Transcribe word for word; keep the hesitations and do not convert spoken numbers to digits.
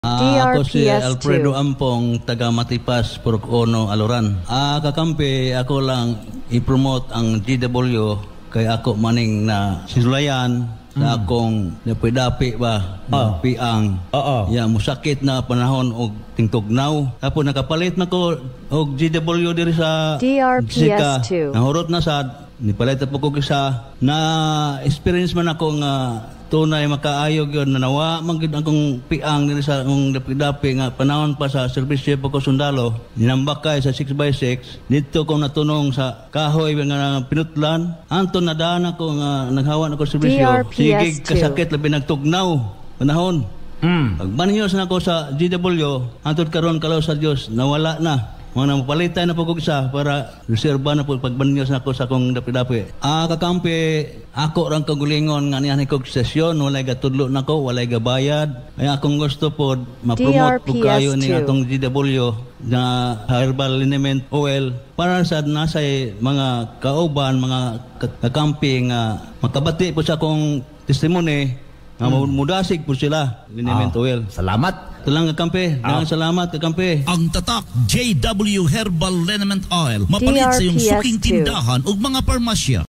Ah, ako si Alfredo Ampong, taga Matipas, Purok Ono, Aloran. Ah, kakampi, ako lang i-promote ang G W kay ako maning na sinulayan sa mm. akong napidapi ba, oh. piang. Oo. Ya, musakit na panahon og tingtugnaw. Tapos nakapalit na ko og G W diri sa D R P S two. Nahurot na sad, nipalit po ko isa na experience man ako nga tunay makaayog yun, nanawa magid akong piang nila sa akong dapi-dapi nga panahon pa sa serbisyo po ko sundalo, ninambak kay sa six by six, dito ko natunong sa kahoy nga pinutlan, anton nadaan ako nga naghawan ako serbisyo, sige kasakit labi nagtugnaw, panahon. Mm. Pagbanyos na ako sa G W, anton karon kalaw sa Dios, nawala na. Mga mapalitan na po ko isa para reserva na po pagbanyos na ako sa akong dapi-dapi. Ah, kakampi, ako rang kagulingon nga niyan kong sesyon, walay gatudlo na ko, walay gabayad. Ay akong gusto po, ma-promote po kayo ni atong G W na herbal liniment oil para sa nasay mga kauban, mga kakampi nga makabati po sa akong testimony nga hmm. mudasig po sila, liniment ah, oil. Salamat. Ito lang kakampi. Ah. Salamat kakampi. Ang tatak J W Herbal Liniment Oil mapalit sa iyong suking tindahan o mga parmasya.